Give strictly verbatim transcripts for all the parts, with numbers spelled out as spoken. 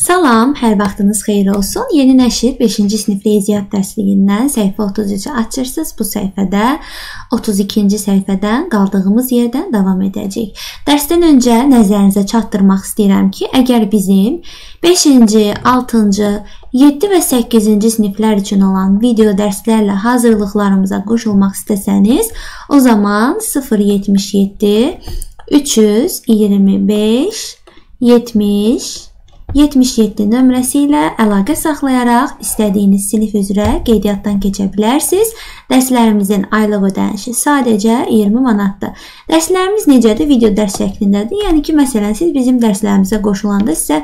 Salam, hər vaxtınız xeyir olsun. Yeni nəşr beşinci sinif riyaziyyat dərsliyindən səhifə otuz üçü açırsınız. Bu səhifədə otuz ikinci səhifədən qaldığımız yerdən davam edəcək. Dərsdən öncə nəzərinizə çatdırmaq istəyirəm ki, əgər bizim beşinci, altıncı, yeddi və səkkizinci siniflər üçün olan video dərslərlə hazırlıqlarımıza qoşulmaq istəsəniz, o zaman sıfır yetmiş yeddi üç yüz iyirmi beş yetmiş yetmiş yeddi nömrəsi ilə əlaqə saxlayaraq istədiyiniz sinif üzrə qeydiyyatdan keçə bilərsiniz. Dərslərimizin aylıq ödənişi sadəcə iyirmi manatdır. Dərslərimiz necədir? Video dərs şəklindədir. Yəni ki, məsələn, siz bizim dərslərimizə qoşulanda sizə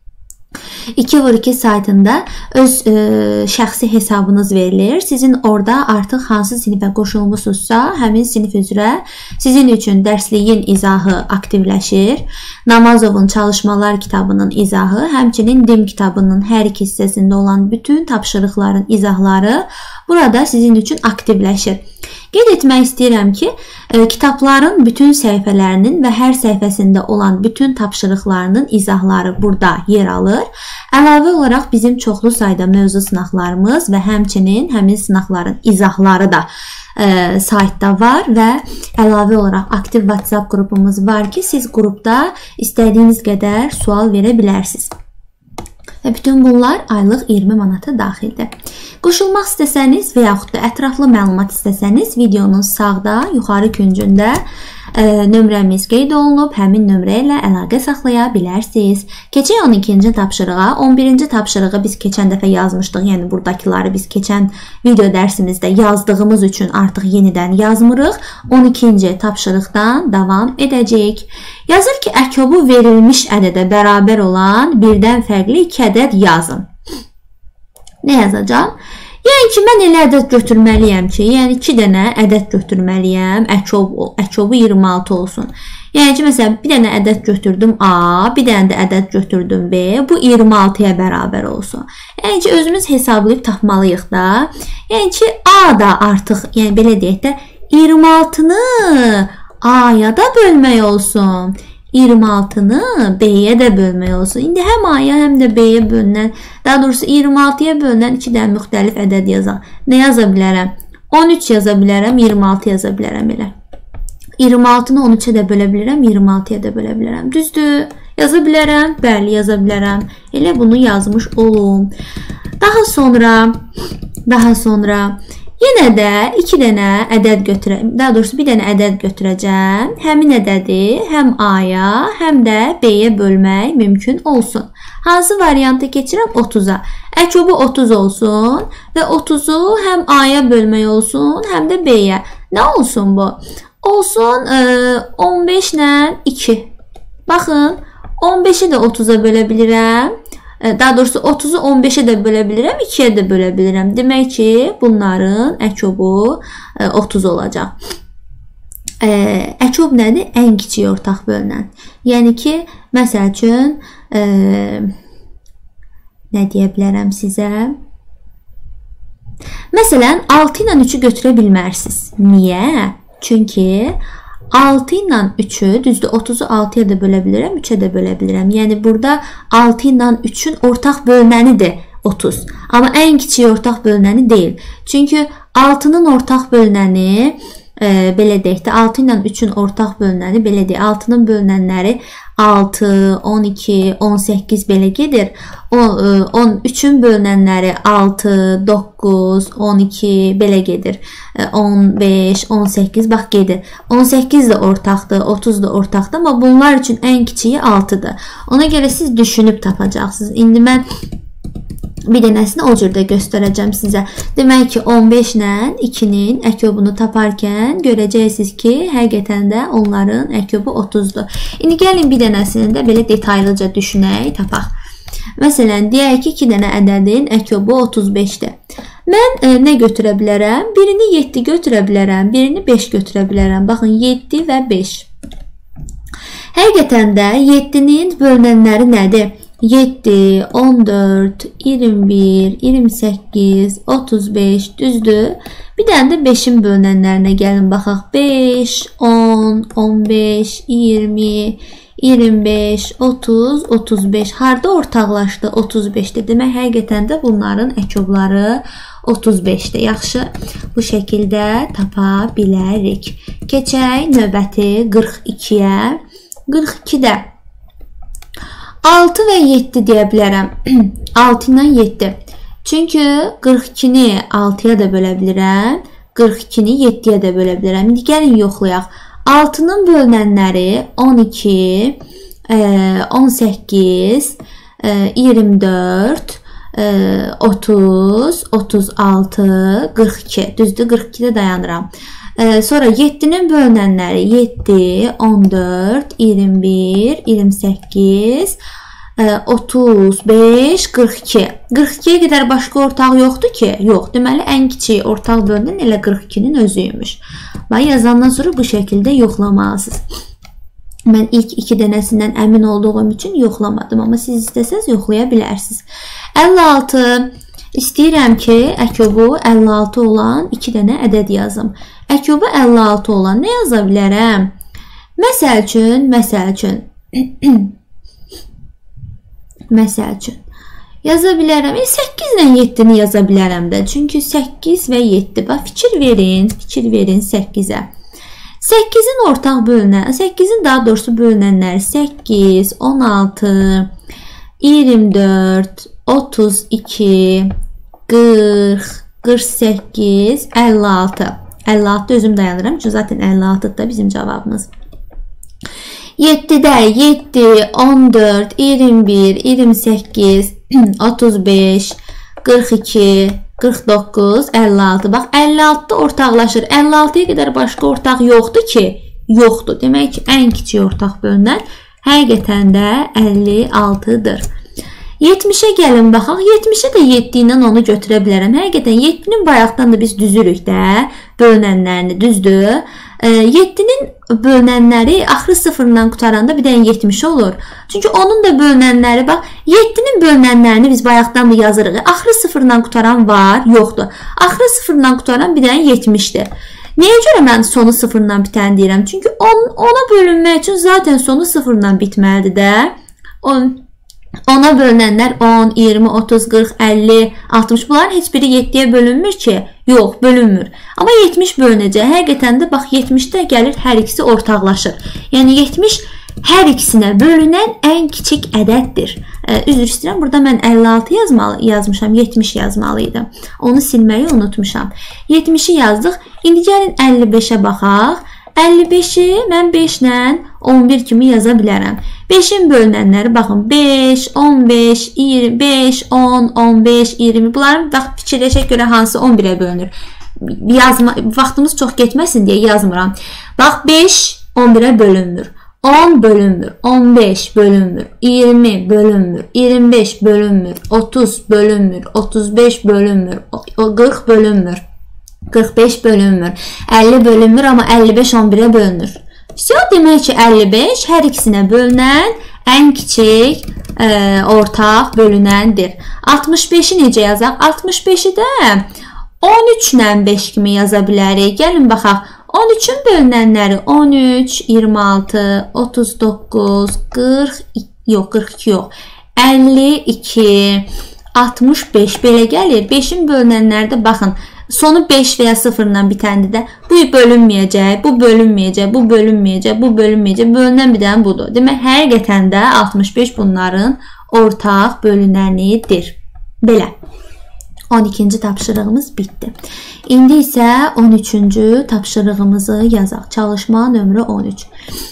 iki vur iki saytında öz e, şəxsi hesabınız verilir. Sizin orada artıq hansı sinifə qoşulmusunuzsa, həmin sinif üzrə sizin üçün dərsliyin izahı aktivləşir. Namazovun çalışmalar kitabının izahı, həmçinin D İ M kitabının hər iki hissəsində olan bütün tapşırıqların izahları burada sizin üçün aktivləşir. Qeyd etmək istəyirəm ki, e, kitabların bütün səhifələrinin və hər səhifəsində olan bütün tapşırıqlarının izahları burada yer alır. Əlavə olaraq bizim çoxlu sayda mövzu sınaqlarımız və həmçinin həmin sınaqların izahları da e, saytda var və əlavə olaraq aktiv WhatsApp qrupumuz var ki, siz qrupda istədiyiniz qədər sual verə bilərsiniz. Və bütün bunlar aylıq iyirmi manata daxildir. Qoşulmaq istəsəniz və yaxud da ətraflı məlumat istəsəniz, videonun sağda, yuxarı küncündə e, nömrəmiz qeyd olunub, həmin nömrə ilə əlaqə saxlaya bilərsiniz. Keçək on ikinci tapşırığa. on birinci tapşırığı biz keçən dəfə yazmışdıq, yəni buradakiləri biz keçən video dərsimizdə yazdığımız üçün artıq yenidən yazmırıq. on ikinci tapşırıqdan davam edəcək. Yazır ki, əkobu verilmiş ədədə bərabər olan birdən fərqli iki ədəd yazın. Nə yazacağım? Yəni ki, mən elə ədəd götürməliyəm ki, yəni iki dənə ədəd götürməliyəm, əkob, əkobu iyirmi altı olsun. Yəni ki, məsələn, bir dənə ədəd götürdüm A, bir dənə də ədəd götürdüm B, bu iyirmi altıya bərabər olsun. Yəni ki, özümüz hesablayıb tapmalıyıq da. Yəni ki, A da artıq, yəni belə deyək də, iyirmi altını A-ya da bölmək olsun. iyirmi altını B-yə də bölmək olsun. İndi həm A-ya, həm də B-yə bölünən, daha doğrusu iyirmi altıya bölünən iki dənə müxtəlif ədəd yazaq. Nə yaza bilərəm? on üç yaza bilərəm, iyirmi altı yaza bilərəm elə. iyirmi altını on üçə də bölə bilərəm, iyirmi altıya da bölə bilərəm. Düzdür? Yaza bilərəm? Bəli, yaza bilərəm. Elə bunu yazmış olum. Daha sonra, daha sonra yenə də iki dənə ədəd götürəm, daha doğrusu bir dənə ədəd götürəcəm. Həmin ədədi həm A-ya, həm də B-yə bölmək mümkün olsun. Hansı variantı keçirəm? otuza. Əkobu otuz olsun və otuzu həm A-ya bölmək olsun, həm də B-yə. Nə olsun bu? Olsun on beş ilə iki. Baxın, on beşi də otuza bölə bilirəm. Daha doğrusu otuzu on beşə də bölə bilirəm, ikiyə də bölə bilirəm. Demək ki, bunların əkobu otuz olacaq. Əkob nədir? Ən kiçik ortaq bölünən. Yəni ki, məsəl üçün, e, nə deyə bilərəm sizə? Məsələn, altı ilə üçü götürə bilmərsiniz. Niyə? Çünki altı ilə üçü, düzdür, otuzu altıya da bölə bilirəm, üçə də bölə bilirəm. Yəni, burada altı ilə üçün ortaq bölünənidir otuz. Amma ən kiçik ortaq bölünəni deyil. Çünki altının ortaq bölünəni, e, belə deyək də, altı ilə üçün ortaq bölünəni, belə deyək, altının bölünənləri altı, on iki, on səkkiz belə gedir. on üçün bölünənləri altı, doqquz, on iki belə gedir. on beş, on səkkiz bax gedir. on səkkiz də ortaqdır, otuz da ortaqdır, amma bunlar üçün ən kiçiyi altıdır. Ona görə siz düşünüb tapacaqsınız. İndi mən bir dənəsini o cürdə göstərəcəm sizə. Demək ki, on beş ilə ikinin əkobunu taparkən görəcəksiniz ki, həqiqətən də onların əkobu otuzdur. İndi gəlin bir dənəsini də belə detaylıca düşünək, tapaq. Məsələn, deyək ki, iki dənə ədədin əkobu otuz beşdir. Mən e, nə götürə bilərəm? Birini yeddi götürə bilərəm, birini beş götürə bilərəm. Baxın, yeddi və beş. Həqiqətən də yeddinin bölünənləri nədir? yeddi, on dörd, iyirmi bir, iyirmi səkkiz, otuz beş, düzdür? Bir dənə də beşin bölünənlərinə gəlin baxaq. beş, on, on beş, iyirmi, iyirmi beş, otuz, otuz beş. Harda ortaqlaşdı? otuz beşdə. Demək, həqiqətən də bunların əkobları otuz beşdə. Yaxşı, bu şəkildə tapa bilərik. Keçək növbəti qırx ikiyə. qırx ikidə altı və yeddi deyə bilərəm. altı ilə yeddi. Çünki qırx ikini altıya da bölə bilirəm. qırx ikini yeddiyə də bölə bilirəm. İndi gəlin yoxlayaq. altının bölünənləri on iki, on səkkiz, iyirmi dörd, otuz, otuz altı, qırx iki. Düzdür, qırx ikidə dayanıram. Sonra yeddinin bölünənləri yeddi, on dörd, iyirmi bir, iyirmi səkkiz, otuz beş, qırx iki. qırx ikiyə qədər başqa ortaq yoxdur ki? Yox. Deməli, ən kiçik ortaq bölünən elə qırx ikinin özüymüş. Və yazandan sonra bu şəkildə yoxlamalısınız. Mən ilk iki dənəsindən əmin olduğum üçün yoxlamadım. Amma siz istəsəz yoxlaya bilərsiniz. əlli altı. İstəyirəm ki, əkobu əlli altı olan iki dənə ədəd yazım. Əkobu əlli altı olan nə yaza bilərəm? Məsəl üçün, məsəl üçün. Məsəl üçün. Yaza bilərəm. E, səkkiz ilə yeddini yaza bilərəm də. Çünki səkkiz və yeddi. Bax, fikir verin. Fikir verin səkkizə. səkkizin ortaq bölünən, səkkizin daha doğrusu bölünənləri səkkiz, on altı, iyirmi dörd, otuz iki, qırx, qırx səkkiz, əlli altı. əlli altı özüm dayanıram. Çünki zaten əlli altı da bizim cavabımız. yeddidə yeddi, on dörd, iyirmi bir, iyirmi səkkiz, otuz beş, qırx iki, qırx doqquz, əlli altı. Bax, əlli altıda ortaqlaşır. əlli altıya qədər başqa ortaq yoxdur ki? Yoxdur. Demək ki, ən kiçik ortaq bölünən həqiqətən də əlli altıdır. yetmişə gəlin baxaq. yetmişə də yeddi ilə onu götürə bilərəm. Həqiqətən yeddinin bayaqdan da biz düzürük də bölünənlərini, düzdür. yeddinin bölünənləri axırı sıfırla qutaranda bir dənə yetmiş olur. Çünki onun da bölünənləri, bax, yeddinin bölünənlərini biz bayaqdan da yazırıq. Axırı sıfırla qutaran var, yoxdur. Axırı sıfırla qutaran bir dənə yetmişdir. Nəyə görə mən sonu sıfırla bitən deyirəm? Çünki ona bölünmək üçün zaten sonu sıfırla bitməlidir də. ona bölünənlər on, iyirmi, otuz, qırx, əlli, altmış. Bunların heç biri yeddiyə bölünmür ki? Yox, bölünmür. Amma yetmiş bölünəcək. Həqiqətən də bax, yetmişdə gəlir hər ikisi ortaqlaşır. Yəni yetmiş hər ikisinə bölünən ən kiçik ədəddir. Üzr istəyirəm, burada mən əlli altı yazmalı, yazmışam, yetmiş yazmalıydım. Onu silməyi unutmuşam. yetmişi yazdıq. İndi gəlin əlli beşə baxaq. əlli beşi mən beş ilə on bir kimi yaza bilərəm. beşin bölünənləri baxın, beş, on beş, iyirmi beş, on, on beş, iyirmi. Bunların bax, fikirləşək görə hansı on birə bölünür. Yazma, vaxtımız çox getməsin deyə yazmıram. Bax, beş on birə bölünmür. on bölünmür, on beş bölünmür, iyirmi bölünmür, iyirmi beş bölünmür, otuz bölünmür, otuz beş bölünmür, qırx bölünmür. qırx beş bölünmür, əlli bölünmür, amma əlli beş on birə bölünür. Все, demək ki, əlli beş hər ikisinə bölünən ən kiçik e, ortaq bölünəndir. altmış beşi necə yazaq? altmış beşi də on üç ilə beş kimi yaza bilərik. Gəlin baxaq. on üçün bölünənləri on üç, iyirmi altı, otuz doqquz, qırx, yox, qırx iki yox, əlli iki, altmış beş belə gəlir. beşin bölünənləri də baxın. Sonu beş və ya sıfırla bitəndə də bu bölünməyəcək, bu bölünməyəcək, bu bölünməyəcək, bu bölünməyəcək. Bölünən bir dənə budur. Demək, həqiqətən də altmış beş bunların ortaq bölünənidir. Belə. on ikinci tapşırığımız bitdi. İndi isə on üçüncü tapşırığımızı yazaq. Çalışma nömrə on üç.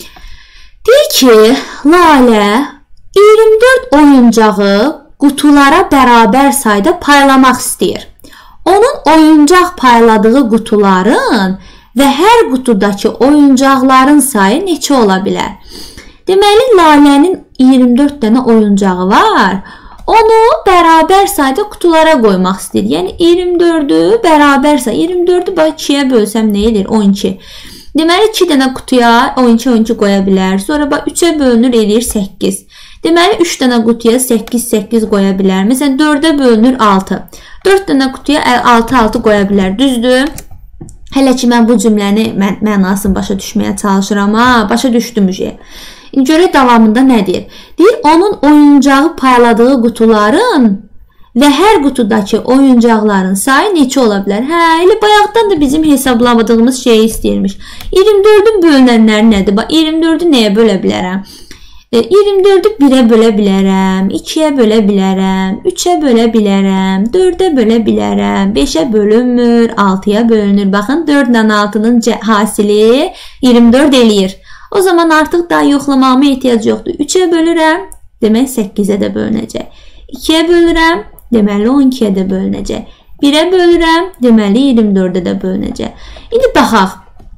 Deyir ki, Lalə iyirmi dörd oyuncağı qutulara bərabər sayda paylamaq istəyir. Onun oyuncaq payladığı qutuların və hər qutudakı oyuncaqların sayı neçə ola bilər? Deməli, Lalənin iyirmi dörd dənə oyuncağı var. Onu bərabər sayda qutulara qoymaq istəyir. Yəni, iyirmi dördü bərabər say. iyirmi dördü ikiyə bölsəm nə edir? on iki. Deməli, iki dənə qutuya on iki on iki qoya bilər. Sonra üçə bölünür, edir səkkiz. Deməli, üç dənə qutuya səkkiz səkkiz qoya bilər. Məsələn, dördə bölünür altı. dörd dənə qutuya altı altı qoya bilər. Düzdür? Hələ ki, mən bu cümləni mən, mənasını başa düşməyə çalışıram. Ha, başa düşdüm. Görək davamında nə deyir? Deyir, onun oyuncağı payladığı qutuların və hər qutudakı oyuncaqların sayı neçə ola bilər? Hə, elə bayaqdan da bizim hesablamadığımız şeyi istəyirmiş. iyirmi dördün bölünənləri nədir? Bax, iyirmi dördü nəyə bölə bilərəm? iyirmi dördü birə bölə bilərəm, ikiyə bölə bilərəm, üçə bölə bilərəm, dördə bölə bilərəm, beşə bölünmür, altıya bölünür. Baxın, dörd ilə altının hasili iyirmi dörd eləyir. O zaman artıq daha yoxlamağıma ehtiyac yoxdur. üçə bölürəm, demək səkkizə də bölünəcək. ikiyə bölürəm, deməli on ikiyə də bölünəcək. birə bölürəm, deməli iyirmi dördə də bölünəcək. İndi baxaq.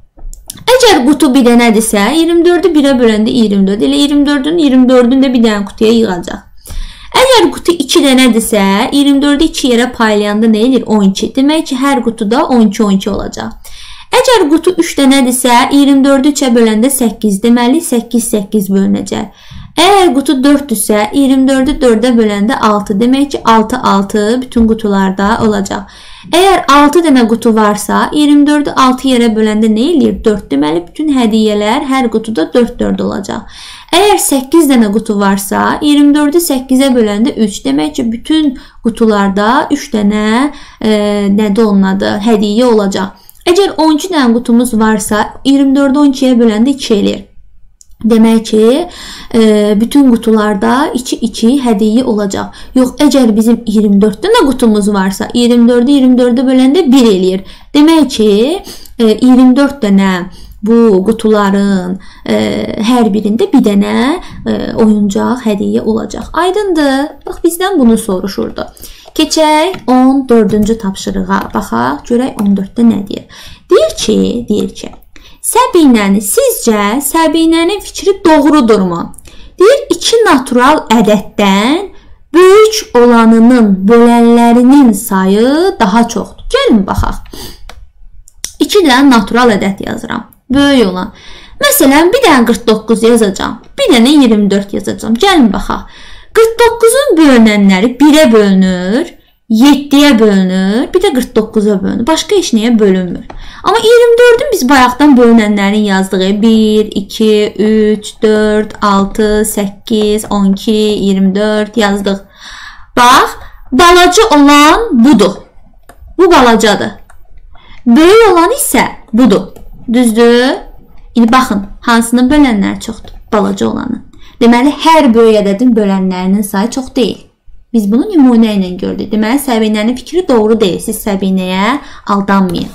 Əgər qutu bir dənədirsə, iyirmi dördü birə böləndə iyirmi dörd. Elə iyirmi dördün iyirmi dördünü də bir dənə qutuya yığacaq. Əgər qutu iki dənədirsə, iyirmi dördü iki yerə paylayanda nə edir? on iki. Demək ki, hər qutuda on iki on iki olacaq. Əgər qutu üç dənədirsə, iyirmi dördü üçə böləndə səkkiz. Deməli, səkkiz səkkiz bölünəcək. Əgər qutu dörddürsə, iyirmi dördü dördə böləndə altı. Demək ki, altı altı bütün qutularda olacaq. Əgər altı dənə qutu varsa, iyirmi dördü altı yerə böləndə nə eləyir? dörd. Deməli, bütün hədiyyələr hər qutuda dörd dörd olacaq. Əgər səkkiz dənə qutu varsa, iyirmi dördü səkkizə böləndə üç. Demək ki, bütün qutularda üç dənə e, nədir onun adı? Hədiyyə olacaq. Əgər on iki dənə qutumuz varsa, iyirmi dördü on ikiyə böləndə iki eləyir. Demək ki, e, bütün qutularda iki iki hədiyyə olacaq. Yox, əgər bizim iyirmi dörd dənə qutumuz varsa, iyirmi dördü iyirmi dördə böləndə bir eləyir. Demək ki, e, iyirmi dörd dənə bu qutuların e, hər birində bir dənə e, oyuncaq hədiyyə olacaq. Aydındır? Bax, bizdən bunu soruşurdu. Keçək on dördüncü tapşırığa. Baxaq, görək on dörddə nə deyir? Deyir ki, deyir ki, Səbinəni, sizcə Səbinənin fikri doğrudurmu? Deyir, iki natural ədəddən böyük olanının bölənlərinin sayı daha çoxdur. Gəlin baxaq. iki dənə natural ədəd yazıram. Böyük olan. Məsələn, bir dənə qırx doqquz yazacağam. Bir dənə iyirmi dörd yazacağam. Gəlin baxaq. qırx doqquzun bölünənləri birə bölünür, yeddiyə bölünür, bir də qırx doqquza bölünür. Başqa heç nəyə bölünmür. Amma iyirmi dördün biz bayaqdan bölünənlərin yazdığı bir, iki, üç, dörd, altı, səkkiz, on iki, iyirmi dörd yazdıq. Bax, balaca olan budur. Bu balacadır. Böyük olan isə budur. Düzdür? İndi baxın, hansının bölənləri çoxdur? Balaca olanın. Deməli, hər böyük ədədin bölənlərinin sayı çox deyil. Biz bunu nümunə ilə gördük. Deməli, Səbinənin fikri doğru deyil. Siz Səbinəyə aldanmayın.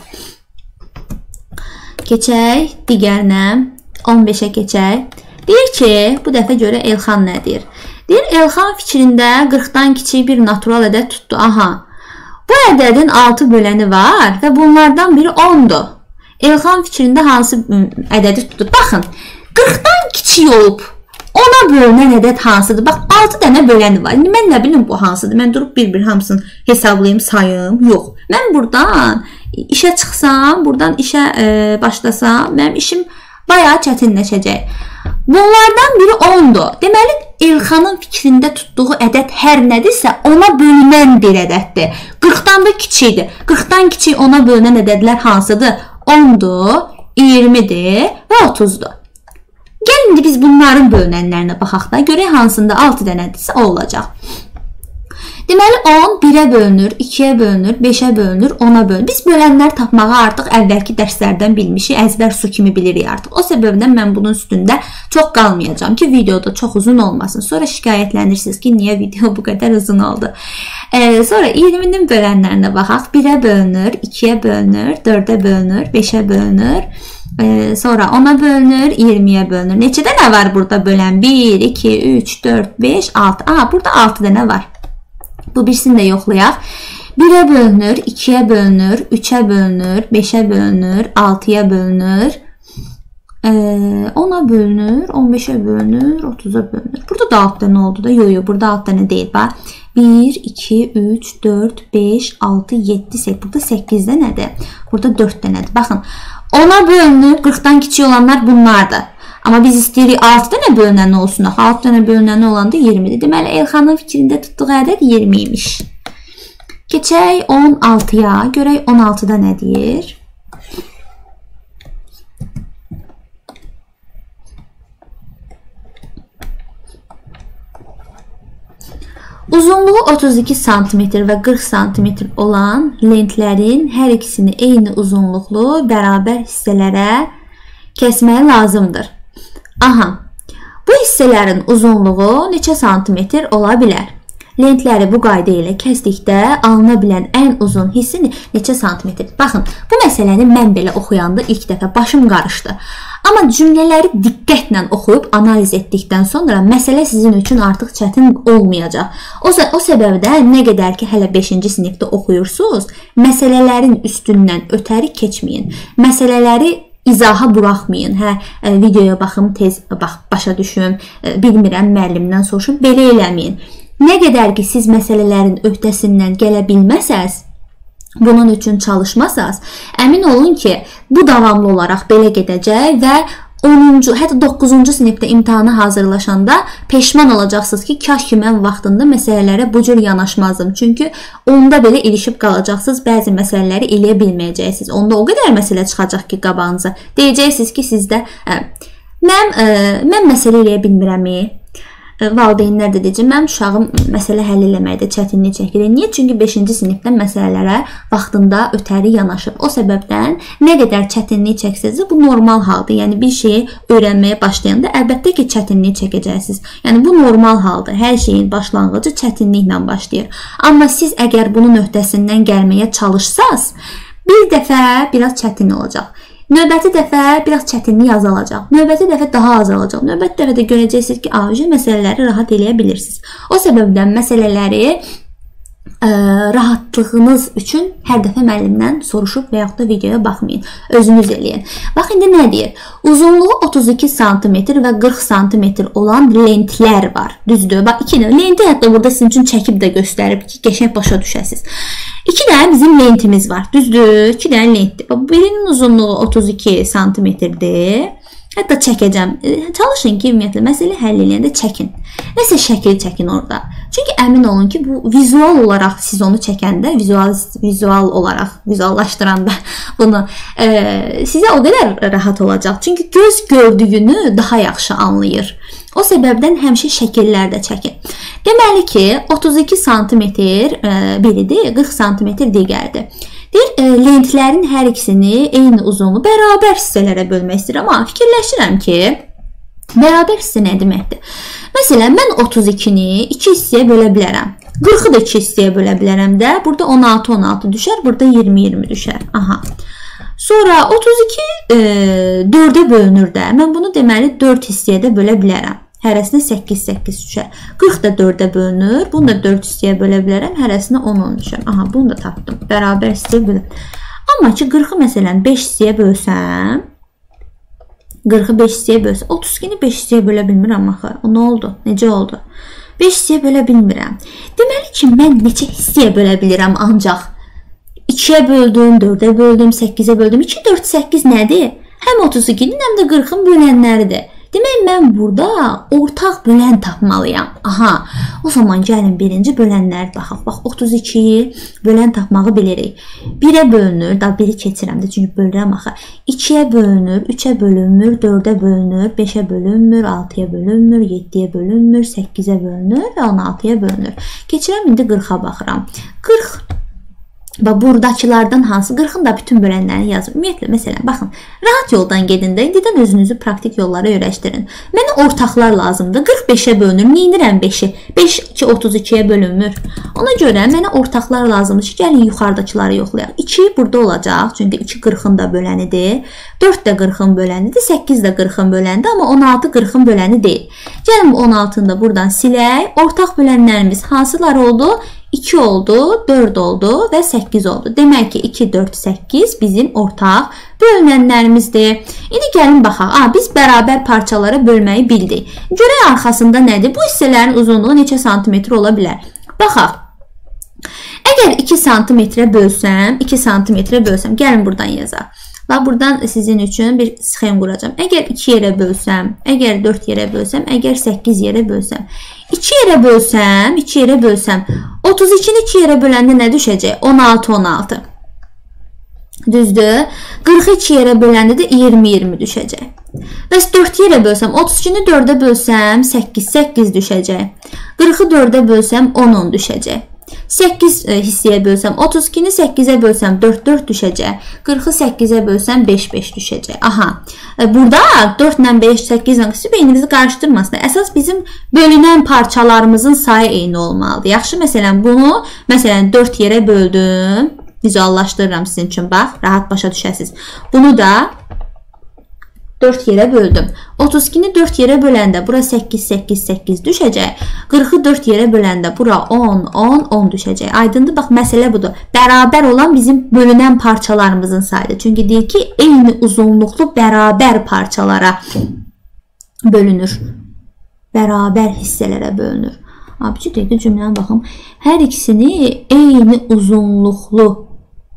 Keçək digərinə. on beşə keçək. Deyir ki, bu dəfə görə Elxan nə deyir? Deyir, Elxan fikrində qırxdan kiçik bir natural ədəd tutdu. Aha, bu ədədin altı böləni var və bunlardan biri ondur. Elxan fikrində hansı ədədi tutdu? Baxın, qırxdan kiçik olub ona bölünən ədəd hansıdır? Bax, altı dənə böləni var. İndi mən nə bilim bu hansıdır? Mən durub bir-bir hamısını hesablayım, sayım. Yox. Mən buradan işə çıxsam, buradan işə e, başlasam, mənim işim bayağı çətinləşəcək. Bunlardan biri ondur. Deməli, Elxanın fikrində tutduğu ədəd hər nədirsə, ona bölünən bir ədəddir. qırxdan da kiçikdir. qırxdan kiçik ona bölünən ədədlər hansıdır? ondur, iyirmidir və otuzdur. Gəlin indi biz bunların bölünənlərinə baxaq da, görək hansında altı dənədirsə o olacaq. Deməli, on birə bölünür, ikiyə bölünür, beşə bölünür, ona bölünür. Biz bölənlər tapmağı artıq əvvəlki dərslərdən bilmişik, əzbər su kimi bilirik artıq. O səbəbdən mən bunun üstündə çox qalmayacağım ki, videoda çox uzun olmasın. Sonra şikayətlənirsiniz ki, niyə video bu qədər uzun oldu. Ee, sonra iyirminin bölənlərinə baxaq. birə bölünür, ikiyə bölünür, dördə bölünür, beşə bölünür. Ee, sonra ona bölünür, iyirmiyə bölünür. Neçə dənə var burada bölən? bir, iki, üç, dörd, beş, altı. Aha, burada altı dənə var. Bu birisini də yoxlayaq. birə bölünür, ikiyə bölünür, üçə bölünür, beşə bölünür, altıya bölünür, ona bölünür, on beşə bölünür, otuza bölünür. Burada da altı dənə oldu da. Yox, yox, burada altı dənə deyil. Bax, bir, iki, üç, dörd, beş, altı, yeddi, səkkiz. Burada səkkiz dənədir. Burada dörd dənədir. Baxın, ona bölünür, qırxdan kiçik olanlar bunlardır. Amma biz istəyirik altı dənə bölünən olsun. altı dənə bölünən olanda iyirmidir. Deməli, Elxanın fikrində tutduğu ədəd iyirmi imiş. Keçək on altıya. Görək on altıda nə deyir? Uzunluğu otuz iki santimetr və qırx santimetr olan lentlərin hər ikisini eyni uzunluqlu bərabər hissələrə kəsmək lazımdır. Aha, bu hissələrin uzunluğu neçə santimetr ola bilər? Lentləri bu qayda ilə kəsdikdə alına bilən ən uzun hissi neçə santimetr? Baxın, bu məsələni mən belə oxuyanda ilk dəfə başım qarışdı. Amma cümlələri diqqətlə oxuyub analiz etdikdən sonra məsələ sizin üçün artıq çətin olmayacaq. O, o səbəbdən nə qədər ki hələ beşinci sinifdə oxuyursunuz, məsələlərin üstündən ötəri keçməyin. Məsələləri izaha buraxmayın. Hə, videoya baxım, tez bax, başa düşüm, bilmirəm, müəllimdən soruşum, belə eləməyin. Nə qədər ki siz məsələlərin öhdəsindən gələ bilməsəz, bunun üçün çalışmasaz, əmin olun ki, bu davamlı olaraq belə gedəcək və onuncu, hətta doqquzuncu sinifdə imtahana hazırlaşanda peşman olacaqsınız ki, kaş ki mən vaxtında məsələlərə bu cür yanaşmazdım. Çünki onda belə ilişib qalacaqsınız, bəzi məsələləri eləyə bilməyəcəksiniz. Onda o qədər məsələ çıxacaq ki, qabağınıza. Deyəcəksiniz ki, sizdə ə, mən, ə, mən məsələ eləyə bilmirəmi? Valideynlər də deyəcək, mənim uşağım məsələ həll eləməkdə çətinlik çəkir. Niyə? Çünki beşinci sinifdən məsələlərə vaxtında ötəri yanaşır. O səbəbdən nə qədər çətinlik çəksəz, bu normal haldır. Yəni bir şeyi öyrənməyə başlayanda əlbəttə ki, çətinlik çəkəcəksiniz. Yəni bu normal haldır. Hər şeyin başlanğıcı çətinliklə başlayır. Amma siz əgər bunun öhdəsindən gəlməyə çalışsaz, bir dəfə biraz çətin olacaq. Növbəti dəfə biraz çətinlik azalacaq. Növbəti dəfə daha azalacaq. Növbəti dəfə də görəcəksiniz ki, avcı məsələləri rahat eləyə bilirsiniz. O səbəbdən məsələləri ə, rahatlığınız üçün hər dəfə müəllimdən soruşub və yaxud da videoya baxmayın. Özünüz eləyin. Bax, indi nə deyir? Uzunluğu otuz iki santimetr və qırx santimetr olan lentlər var. Düzdür? Bax, iki də lenti hətta burada sizin üçün çəkib də göstərib ki, qəşəng başa düşəsiniz. İki dənə bizim lentimiz var. Düzdür? İki dənə lentdir. Birinin uzunluğu otuz iki santimetrdir. Hətta çəkəcəm. Çalışın ki, ümumiyyətlə, məsələ həll eləyəndə çəkin. Nəsə şəkil çəkin orada. Çünki əmin olun ki, bu vizual olaraq siz onu çəkəndə, vizual, vizual olaraq, vizuallaşdıranda bunu e, sizə o qədər rahat olacaq. Çünki göz gördüyünü daha yaxşı anlayır. O səbəbdən həmişə şəkillər də çəkin. Deməli ki, otuz iki santimetr e, biridir, qırx santimetr digərdir. Deyir, e, lentlərin hər ikisini eyni uzunluğu bərabər hissələrə bölmək istəyirəm. Amma fikirləşirəm ki, bərabər hissə nə deməkdir? Məsələn, mən otuz ikini iki hissəyə bölə bilərəm. qırxı da iki hissəyə bölə bilərəm də. Burada on altı on altı düşər, burada iyirmi iyirmi düşər. Aha. Sonra otuz iki e, dördə bölünür də. Mən bunu deməli dörd hissəyə də bölə bilərəm. Hərəsinə səkkiz səkkiz düşər. qırx da dördə bölünür. Bunu da dörd hissəyə bölə bilərəm. Hərəsinə on on düşər. Aha, bunu da tapdım. Bərabər hissəyə bölüm. Amma ki, qırxı məsələn beş hissəyə bölsəm, qırxı beş hissəyə bölsəm, otuz ikini beş hissəyə bölə bilmirəm axı. O nə oldu? Necə oldu? beş hissəyə bölə bilmirəm. Deməli ki, mən neçə hissəyə bölə bilirəm ancaq? ikiyə böldüm, dördə böldüm, səkkizə böldüm. iki, dörd, səkkiz nədir? Həm otuz ikinin, həm də qırxın bölənləridir. Demək, mən burada ortaq bölən tapmalıyam. Aha, o zaman gəlin birinci bölənləri baxaq. Bax, otuz ikiyi bölən tapmağı bilirik. birə bölünür, da biri keçirəm də, çünki bölürəm axı. ikiyə bölünür, üçə bölünmür, dördə bölünür, beşə bölünmür, altıya bölünmür, yeddiyə bölünmür, səkkizə bölünür və on altıya bölünür. Keçirəm, indi qırxa baxıram. qırx. Bax, buradakılardan hansı? qırxın da bütün bölənlərini yazın. Ümumiyyətlə, məsələn, baxın, rahat yoldan gedin də, indidən özünüzü praktik yollara öyrəşdirin. Mənə ortaqlar lazımdır. qırx beşə bölünür. Neyinirəm beşi? beş iki otuz ikiyə bölünmür. Ona görə mənə ortaqlar lazımdır ki, gəlin yuxarıdakıları yoxlayaq. iki burada olacaq, çünki iki qırxın da bölənidir. dörd də qırxın bölənidir. səkkiz də qırxın bölənidir, amma on altı qırxın böləni deyil. Gəlin bu on altını da buradan silək. Ortaq bölənlərimiz hansılar oldu? iki oldu, dörd oldu və səkkiz oldu. Demək ki, iki, dörd, səkkiz bizim ortaq bölünənlərimizdir. İndi gəlin baxaq. Aa, biz bərabər parçalara bölməyi bildik. Görək arxasında nədir? Bu hissələrin uzunluğu neçə santimetr ola bilər? Baxaq. Əgər iki santimetrə bölsəm, iki santimetrə bölsəm, gəlin buradan yazaq. Bax, buradan sizin üçün bir sxem quracağım. Əgər iki yerə bölsəm, əgər dörd yerə bölsəm, əgər səkkiz yerə bölsəm, iki yerə bölsəm, iki yerə bölsəm, otuz ikini iki yerə böləndə nə düşəcək? on altı on altı. Düzdür? qırxı iki yerə böləndə də iyirmi iyirmi düşəcək. Bəs dörd yerə bölsəm, otuz ikini dördə bölsəm səkkiz səkkiz düşəcək. qırxı dördə bölsəm on on düşəcək. səkkiz hissəyə bölsəm, otuz ikini səkkizə bölsəm dörd dörd düşəcək. qırxı səkkizə bölsəm beş beş düşəcək. Aha. Burada dörd ilə beş, səkkiz ilə beyninizi qarışdırmasın. Əsas bizim bölünən parçalarımızın sayı eyni olmalıdır. Yaxşı, məsələn, bunu məsələn dörd yerə böldüm. Vizuallaşdırıram sizin üçün, bax, rahat başa düşəsiniz. Bunu da dörd yerə böldüm. otuz ikini dörd yerə böləndə bura səkkiz səkkiz səkkiz düşəcək. qırxı dörd yerə böləndə bura on on on düşəcək. Aydındır? Bax, məsələ budur. Bərabər olan bizim bölünən parçalarımızın sayıdır. Çünki deyir ki, eyni uzunluqlu bərabər parçalara bölünür. Bərabər hissələrə bölünür. Abici deyir ki, cümləni baxım. Hər ikisini eyni uzunluqlu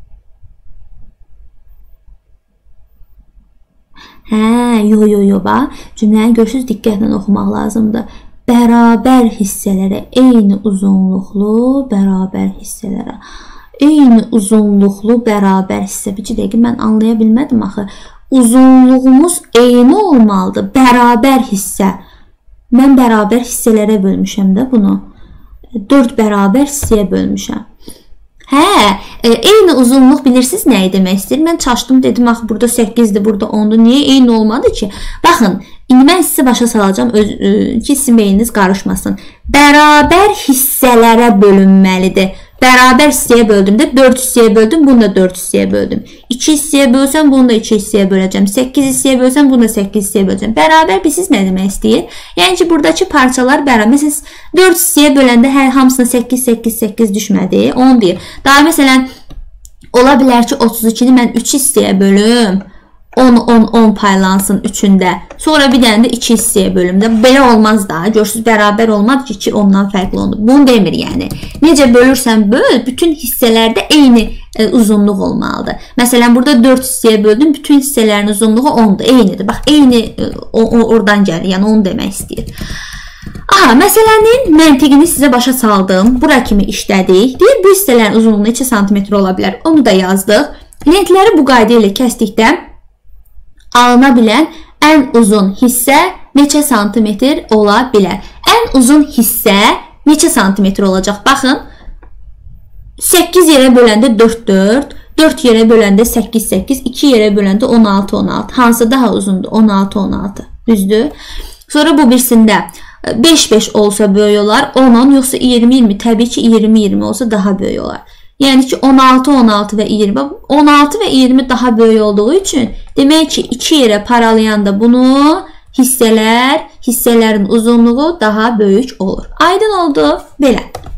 Hə, yo, yo, yo, bax. Cümləni görürsünüz, diqqətlə oxumaq lazımdır. Bərabər hissələrə, eyni uzunluqlu, bərabər hissələrə. Eyni uzunluqlu, bərabər hissə. Bir dəqiqə, mən anlaya bilmədim axı. Uzunluğumuz eyni olmalıdır, bərabər hissə. Mən bərabər hissələrə bölmüşəm də bunu. dörd bərabər hissəyə bölmüşəm. Hə, e, eyni uzunluq bilirsiniz nəyi demək istəyir? Mən çaşdım, dedim, axı, burada səkkizdir, burada ondur. Niyə eyni olmadı ki? Baxın, indi mən sizi başa salacağım öz, e, ki, sizin beyniniz qarışmasın. Bərabər hissələrə bölünməlidir. Bərabər hissəyə böldündə dörd hissəyə böldüm, bunu da dörd hissəyə böldüm. iki hissəyə bölsəm, bunu da iki hissəyə böləcəm. səkkiz hissəyə bölsəm, bunu da səkkiz hissəyə böləcəm. Bərabər bilirsiniz nə demək istəyir? Yəni ki, buradakı parçalar bərabər. Məsələn, dörd hissəyə böləndə hər hamısına səkkiz səkkiz səkkiz düşmədi. on bir. Daha məsələn, ola bilər ki, otuz ikini mən üç hissəyə bölüm. on on on paylansın üçündə. Sonra bir dənə də iki hissəyə bölümdə. Belə olmaz da. Görürsünüz, bərabər olmaz ki, iki ondan fərqli oldu. Bunu demir yəni. Necə bölürsən böl, bütün hissələrdə eyni e, uzunluq olmalıdır. Məsələn, burada dörd hissəyə böldüm, bütün hissələrin uzunluğu ondur, eynidir. Bax, eyni e, o, o, oradan gəlir, yəni onu demək istəyir. Aha, məsələnin məntiqini sizə başa saldım. Bura kimi işlədik. Deyir, bu hissələrin uzunluğu neçə santimetr ola bilər? Onu da yazdıq. Lentləri bu qayda ilə kəsdikdə alına bilən ən uzun hissə neçə santimetr ola bilər? Ən uzun hissə neçə santimetr olacaq? Baxın, səkkiz yerə böləndə dörd dörd, dörd yerə böləndə səkkiz səkkiz, iki yerə böləndə on altı on altı. Hansı daha uzundur? on altı on altı. Düzdür? Sonra bu birisində beş beş olsa böyük olar, on on, yoxsa iyirmi iyirmi, təbii ki, iyirmi iyirmi olsa daha böyük olar. Yəni ki, on altı on altı və iyirmi. on altı və iyirmi daha böyük olduğu üçün, demək ki, iki yerə paralayanda bunu hissələr, hissələrin uzunluğu daha böyük olur. Aydın oldu? Belə.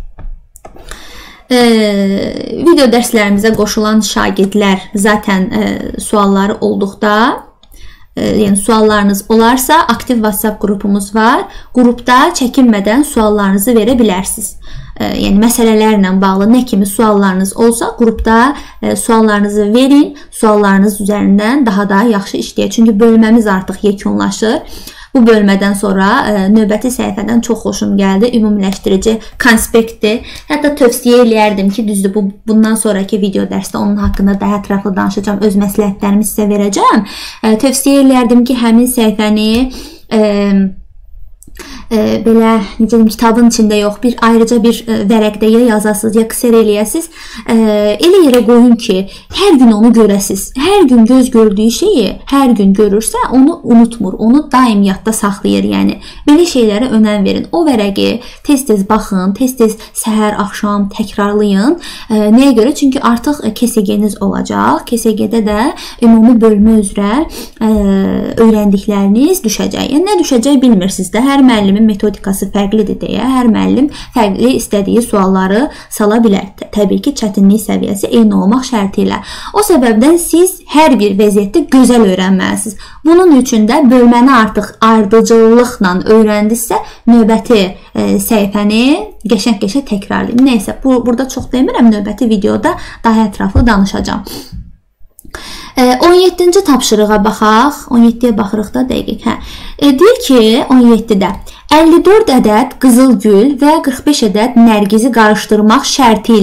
E, video dərslərimizə qoşulan şagirdlər zaten e, sualları olduqda, yəni suallarınız olarsa, aktiv WhatsApp qrupumuz var. Qrupda çəkinmədən suallarınızı verə bilərsiniz. Yəni məsələlərlə bağlı nə kimi suallarınız olsa, qrupda suallarınızı verin. Suallarınız üzərindən daha da yaxşı işləyək. Çünki bölməmiz artıq yekunlaşır. Bu bölmədən sonra növbəti səhifədən çox xoşum gəldi. Ümumiləşdirici konspektdir. Hətta tövsiyə eləyərdim ki, düzdür, bu, bundan sonraki video dərsdə onun haqqında daha ətraflı danışacağım. Öz məsləhətlərimi sizə verəcəm. Tövsiyə eləyərdim ki, həmin səhifəni e, e, belə, necə deyim, kitabın içində yox, bir ayrıca bir vərəqdə ya yazasınız, ya qısır eləyəsiniz. E, elə yerə qoyun ki, hər gün onu görəsiniz. Hər gün göz gördüyü şeyi hər gün görürsə, onu unutmur, onu daim yadda saxlayır. Yəni, belə şeylərə önəm verin. O vərəqi tez-tez baxın, tez-tez səhər, axşam təkrarlayın. E, nəyə görə? Çünki artıq K S G-niz olacaq. K S G-də də ümumi bölmə üzrə e, öyrəndikləriniz düşəcək. Yəni, nə düşəcək bilmirsiniz də. Hər müəllimin metodikası fərqlidir deyə, hər müəllim fərqli istədiyi sualları sala bilər. Təbii ki, çətinlik səviyyəsi eyni olmaq şərti ilə. O səbəbdən siz hər bir vəziyyətdə gözəl öyrənməlisiniz. Bunun üçün də bölməni artıq ardıcıllıqla öyrəndinizsə, növbəti e, səhifəni qəşəng-qəşəng təkrarlayın. Nəysə, bu, burada çox demirəm, növbəti videoda daha ətraflı danışacağım. on yeddinci tapşırığa baxaq. on yeddiyə baxırıq da dəqiq. Hə. E, deyir ki, on yeddidə əlli dörd ədəd qızıl gül və qırx beş ədəd nərgizi qarışdırmaq şərti ilə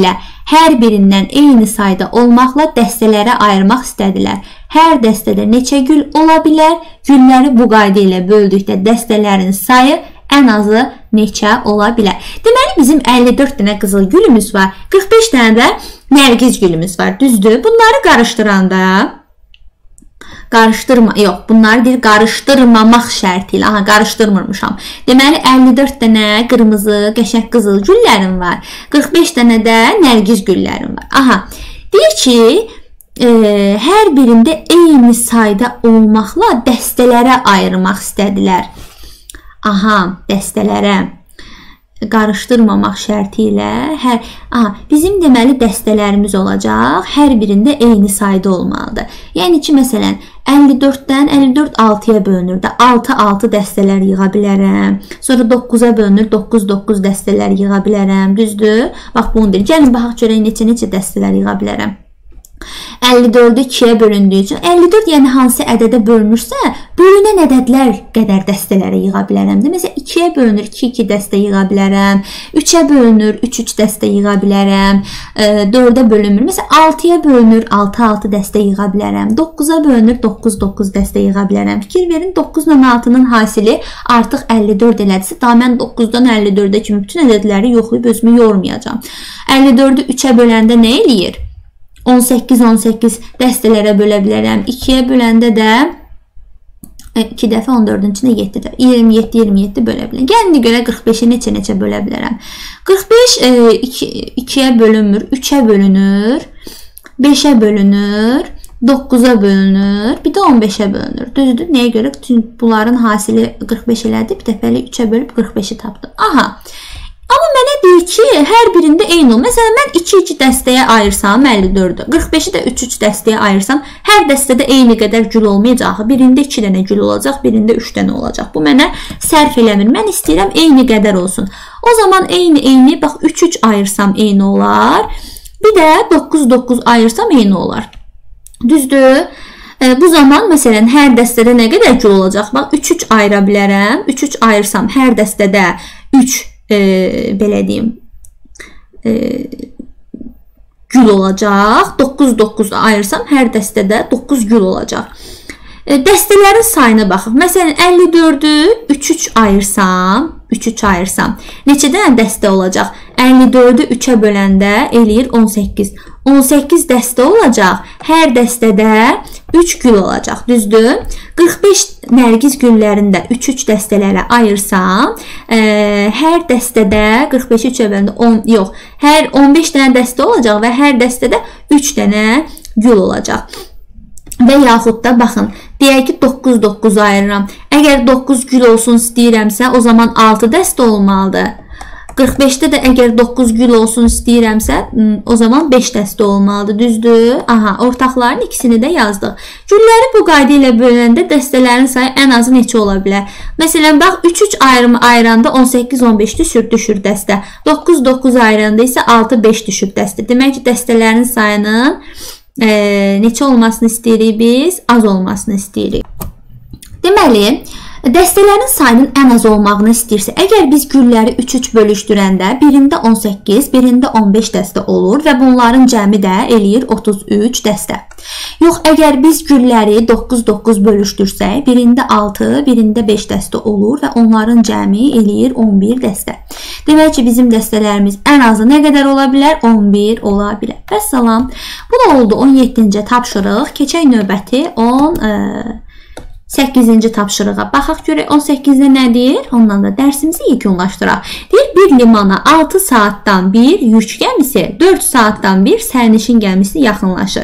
hər birindən eyni sayda olmaqla dəstələrə ayırmaq istədilər. Hər dəstədə neçə gül ola bilər? Gülləri bu qayda ilə böldükdə dəstələrin sayı ən azı neçə ola bilər? Deməli, bizim əlli dörd dənə qızıl gülümüz var. qırx beş dənə də nərgiz gülümüz var. Düzdür? Bunları qarışdıranda qarışdırma, yox, bunları deyir, qarışdırmamaq şərti ilə. Aha, qarışdırmırmışam. Deməli, əlli dörd dənə qırmızı, qəşəng qızıl güllərim var. qırx beş dənə də nərgiz güllərim var. Aha, deyir ki, e, hər birində eyni sayda olmaqla dəstələrə ayırmaq istədilər. Aha, dəstələrə qarışdırmamaq şərti ilə hər, aha, bizim deməli dəstələrimiz olacaq, hər birində eyni sayda olmalıdır. Yəni ki, məsələn, əlli dörddən əlli dörd altıya bölünür də, altı altı dəstələr yığa bilərəm. Sonra doqquza bölünür, doqquz doqquz dəstələr yığa bilərəm. Düzdür? Bax, bunu deyir. Gəlin, baxaq görək neçə-neçə dəstələr yığa bilərəm. əlli dördü ikiyə bölündüyü üçün, əlli dörd yəni hansı ədədə bölünürsə, bölünən ədədlər qədər dəstələrə yığa bilərəm. Məsələn, ikiyə bölünür, iki iki dəstə yığa bilərəm. üçə bölünür, üç üç dəstə yığa bilərəm. dördə bölünmür. Məsələn, altıya bölünür, altı altı dəstə yığa bilərəm. doqquza bölünür, doqquz doqquz dəstə yığa bilərəm. Fikir verin, doqquz ilə altının hasili artıq əlli dörd elədirsə, daha mən doqquzdan əlli dördə kimi bütün ədədləri yoxlayıb özümü yormayacağam. əlli dördü üçə böləndə nə eləyir? on səkkiz on səkkiz dəstələrə bölə bilərəm. ikiyə böləndə də iki dəfə on dördün içində yeddi də iyirmi yeddi iyirmi yeddi bölə bilərəm. Gəlin görə qırx beşi neçə-neçə bölə bilərəm. qırx beş ikiyə bölünmür, üçə bölünür, beşə bölünür, doqquza bölünür, bir də on beşə bölünür. Düzdür? Nəyə görə? Bunların hasili qırx beş elədi. Bir dəfəli üçə bölüb qırx beşi tapdım. Aha. Amma mənə deyir ki, hər birində eyni ol. Məsələn, mən iki iki dəstəyə ayırsam əlli dördü, qırx beşi də üç üç dəstəyə ayırsam, hər dəstədə eyni qədər gül olmayacaq. Birində iki dənə gül olacaq, birində üç dənə olacaq. Bu mənə sərf eləmir. Mən istəyirəm eyni qədər olsun. O zaman eyni eyni, bax üç üç ayırsam eyni olar. Bir də doqquz doqquz ayırsam eyni olar. Düzdür? Bu zaman məsələn hər dəstədə nə qədər gül olacaq? Bax üç üç ayıra bilərəm. üç üç ayırsam hər dəstədə üç E, belə deyim e, gül olacaq. doqquz doqquz ayırsam hər dəstədə doqquz gül olacaq. E, dəstələrin sayına baxaq. Məsələn, əlli dördü üç üç ayırsam, üç üç ayırsam neçə dənə dəstə olacaq? əlli dördü üçə böləndə eləyir on səkkiz. on səkkiz dəstə olacaq. Hər dəstədə üç gül olacaq. Düzdür? qırx beş nərgiz güllərində üç üç dəstələrə ayırsam, e, hər dəstədə qırx beşi üçə böləndə on, yox, hər on beş dənə dəstə olacaq və hər dəstədə üç dənə gül olacaq. Və yaxud da baxın, deyək ki, doqquz doqquz ayırıram. Əgər doqquz gül olsun istəyirəmsə, o zaman altı dəstə olmalıdır. qırx beşdə də əgər doqquz gül olsun istəyirəmsə, o zaman beş dəstə olmalıdır. Düzdür? Aha, ortaqların ikisini də yazdıq. Gülləri bu qayda ilə bölündə dəstələrin sayı ən azı neçə ola bilər? Məsələn, bax, üç üç ayrımı ayıranda on səkkiz on beş düşür, düşür dəstə. doqquz doqquz ayıranda isə altı beş düşür dəstə. Demək ki, dəstələrin sayının e, neçə olmasını istəyirik biz? Az olmasını istəyirik. Deməli, dəstələrin sayının ən az olmağını istəyirsə, əgər biz gülləri üç üç bölüşdürəndə birində on səkkiz, birində on beş dəstə olur və bunların cəmi də eləyir otuz üç dəstə. Yox, əgər biz gülləri doqquz doqquz bölüşdürsək, birində altı, birində beş dəstə olur və onların cəmi eləyir on bir dəstə. Demək ki, bizim dəstələrimiz ən azı nə qədər ola bilər? on bir ola bilər. Vəssalam. Bu da oldu on yeddinci tapşırıq. Keçək növbəti on səkkizinci tapşırığa. Baxaq görək on səkkizdə nədir? Ondan da dərsimizi yekunlaşdıraq. Deyir, bir limana altı saatdan bir yük gəmisi, dörd saatdan bir sərnişin gəmisi yaxınlaşır.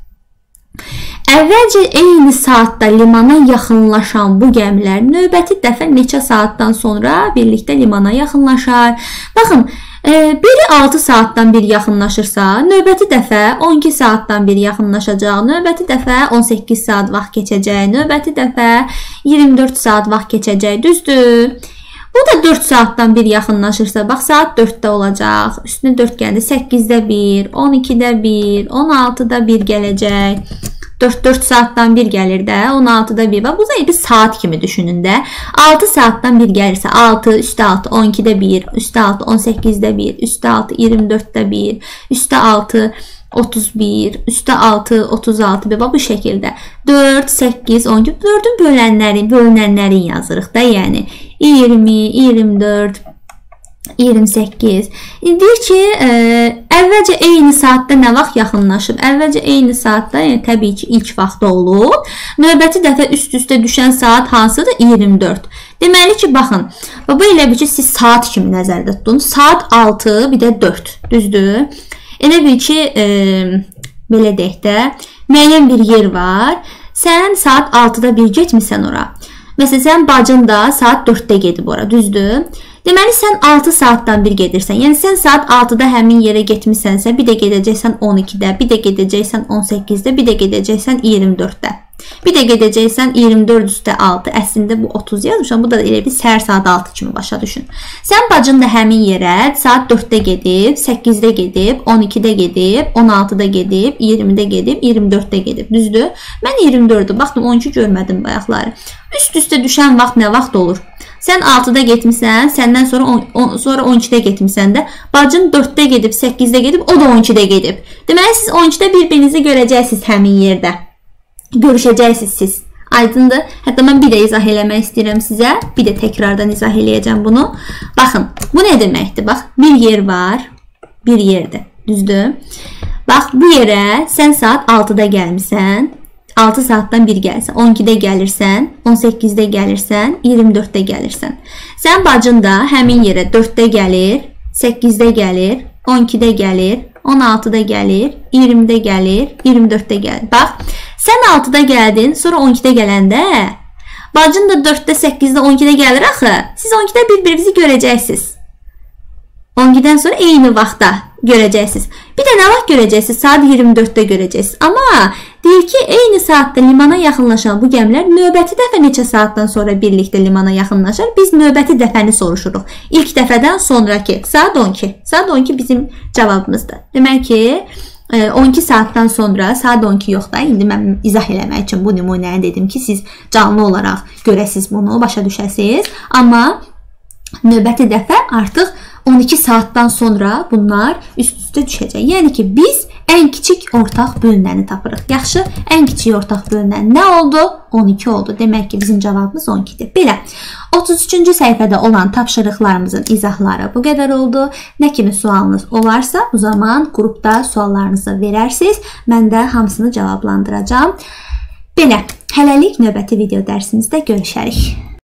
Əvvəlcə eyni saatda limana yaxınlaşan bu gəmilər növbəti dəfə neçə saatdan sonra birlikdə limana yaxınlaşar? Baxın, biri altı saatdan bir yaxınlaşırsa, növbəti dəfə on iki saatdan bir yaxınlaşacaq, növbəti dəfə on səkkiz saat vaxt keçəcək, növbəti dəfə iyirmi dörd saat vaxt keçəcək, düzdür? Bu da dörd saatdan bir yaxınlaşırsa, bax, saat dörddə olacaq, üstünə dörd gəldi, səkkizdə bir, on ikidə bir, on altıda bir gələcək, dörd dörd saatdan bir gəlir də, on altıda bir. Bu da bir saat kimi düşünün də. altı saatdan bir gəlirsə, altı, üstə altı, on ikidə bir, üstə altı, on səkkizdə bir, üstə altı, iyirmi dörddə bir, üstə altı, otuz bir, üstə altı, otuz altı və bu şəkildə dörd, səkkiz, on iki, dördün bölənlərin, bölünənlərin yazırıq da, yəni iyirmi, iyirmi dörd, iyirmi səkkiz. Deyir ki, ə, əvvəlcə eyni saatda nə vaxt yaxınlaşıb? Əvvəlcə eyni saatda, yəni təbii ki, ilk vaxtda olub. Növbəti dəfə üst-üstə düşən saat hansıdır? iyirmi dörd. Deməli ki, baxın, bu elə bir ki, siz saat kimi nəzərdə tutun. Saat altı, bir də dörd, düzdür? Elə bil ki, e, belə deyək də, müəyyən bir yer var. Sən saat altıda bir getmirsən ora. Məsələn, sən bacın da saat dörddə gedib ora, düzdür? Deməli, sən altı saatdan bir gedirsən. Yəni, sən saat altıda həmin yerə getmirsənsə, bir də gedəcəksən on ikidə, bir də gedəcəksən on səkkizdə, bir də gedəcəksən iyirmi dörddə. Bir də gedəcəksən iyirmi dörd üstə altı. Əslində, bu otuz yazmışam. Bu da elə bir səhər saat altı kimi başa düşün. Sən bacın da həmin yerə saat dörddə gedib, səkkizdə gedib, on ikidə gedib, on altıda gedib, iyirmidə gedib, iyirmi dörddə gedib. Düzdür? Mən iyirmi dördü, baxdım, on iki görmədim bayaqları. Üst-üstə düşən vaxt nə vaxt olur? Sən altıda getmirsən, səndən sonra on, on, sonra on ikidə getmirsən də, bacın dörddə gedib, səkkizdə gedib, o da on ikidə gedib. Deməli, siz on ikidə bir-birinizi görəcəksiniz həmin yerdə. Görüşəcəksiniz siz. Aydındır. Hətta mən bir də izah eləmək istəyirəm sizə. Bir də təkrardan izah eləyəcəm bunu. Baxın, bu nə deməkdir? Bax, bir yer var, bir yerdir. Düzdür? Bax, bu yerə sən saat altıda gəlmirsən, altı saatdan bir gəlsən, on ikidə gəlirsən, on səkkizdə gəlirsən, iyirmi dörddə gəlirsən. Sən bacın da həmin yerə dörddə gəlir, səkkizdə gəlir, on ikidə gəlir, on altıda gəlir, iyirmidə gəlir, iyirmi dörddə gəlir. Bax, sən altıda gəldin, sonra on ikidə gələndə, bacın da dörddə, səkkizdə, on ikidə gəlir axı. Siz on ikidə bir-birinizi görəcəksiniz. on ikidən sonra eyni vaxtda görəcəksiniz. Bir də nə vaxt görəcəksiniz? Saat iyirmi dörddə görəcəksiniz. Amma deyir ki, eyni saatda limana yaxınlaşan bu gəmilər növbəti dəfə neçə saatdan sonra birlikdə limana yaxınlaşar? Biz növbəti dəfəni soruşuruq. İlk dəfədən sonraki. Saat on iki. Saat on iki bizim cavabımızdır. Demək ki, on iki saatdan sonra, saat on iki yox da, indi mən izah eləmək üçün bu nümunəni dedim ki, siz canlı olaraq görəsiniz bunu, başa düşəsiniz. Amma növbəti dəfə artıq on iki saatdan sonra bunlar üst-üstə düşəcək. Yəni ki, biz ən kiçik ortaq bölünəni tapırıq. Yaxşı, ən kiçik ortaq bölünən nə oldu? on iki oldu. Demək ki, bizim cavabımız on ikidir. Belə, otuz üçüncü səhifədə olan tapşırıqlarımızın izahları bu qədər oldu. Nə kimi sualınız olarsa, bu zaman qrupda suallarınızı verərsiniz. Mən də hamısını cavablandıracağım. Belə, hələlik növbəti video dərsimizdə görüşərik.